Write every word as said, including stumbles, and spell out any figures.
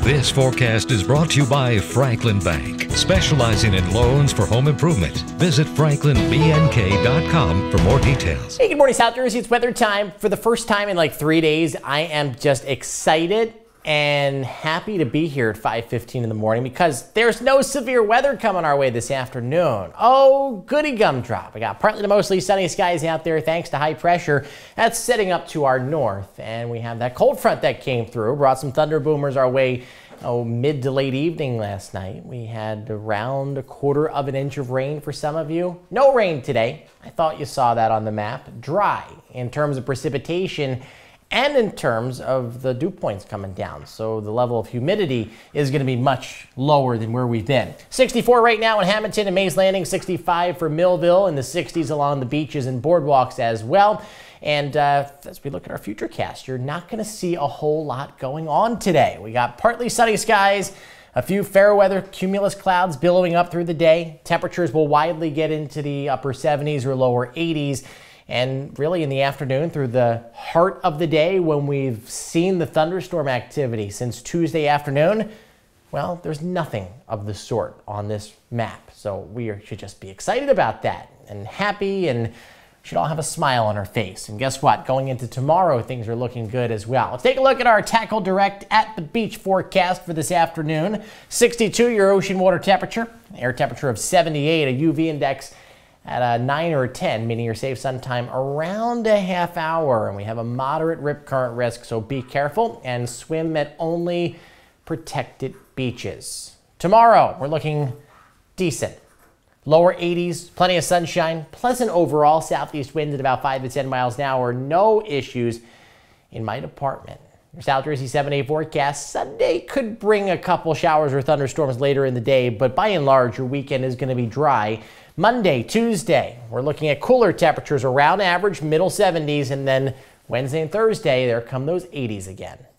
This forecast is brought to you by Franklin Bank, specializing in loans for home improvement. Visit franklin b n k dot com for more details. Hey, good morning, South Jersey. It's weather time. For the first time in like three days, I am just excited and happy to be here at five fifteen in the morning because there's no severe weather coming our way this afternoon. Oh, goody gumdrop. We got partly to mostly sunny skies out there thanks to high pressure that's setting up to our north. And we have that cold front that came through, brought some thunder boomers our way oh, mid to late evening last night. We had around a quarter of an inch of rain for some of you. No rain today. I thought you saw that on the map. Dry in terms of precipitation and in terms of the dew points coming down. So the level of humidity is going to be much lower than where we've been. sixty-four right now in Hamilton and Mays Landing, sixty-five for Millville, in the sixties along the beaches and boardwalks as well. And uh, as we look at our futurecast, you're not going to see a whole lot going on today. We got partly sunny skies, a few fair weather cumulus clouds billowing up through the day. Temperatures will widely get into the upper seventies or lower eighties. And really in the afternoon through the heart of the day when we've seen the thunderstorm activity since Tuesday afternoon, well, there's nothing of the sort on this map. So we should just be excited about that and happy and should all have a smile on our face. And guess what? Going into tomorrow, things are looking good as well. Let's take a look at our Tackle Direct at the beach forecast for this afternoon. sixty-two your ocean water temperature, air temperature of seventy-eight, a U V index at a nine or a ten, meaning your safe sun time around a half hour. And we have a moderate rip current risk, so be careful and swim at only protected beaches. Tomorrow, we're looking decent. Lower eighties, plenty of sunshine, pleasant overall, southeast winds at about five to ten miles an hour. No issues in my department. Your South Jersey seven day forecast. Sunday could bring a couple showers or thunderstorms later in the day, but by and large, your weekend is going to be dry. Monday, Tuesday, we're looking at cooler temperatures around average, middle seventies, and then Wednesday and Thursday, there come those eighties again.